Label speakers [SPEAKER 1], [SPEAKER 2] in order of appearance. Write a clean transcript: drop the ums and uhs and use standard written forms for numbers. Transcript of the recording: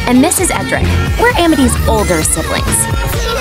[SPEAKER 1] and this is Edric. We're Amity's older siblings.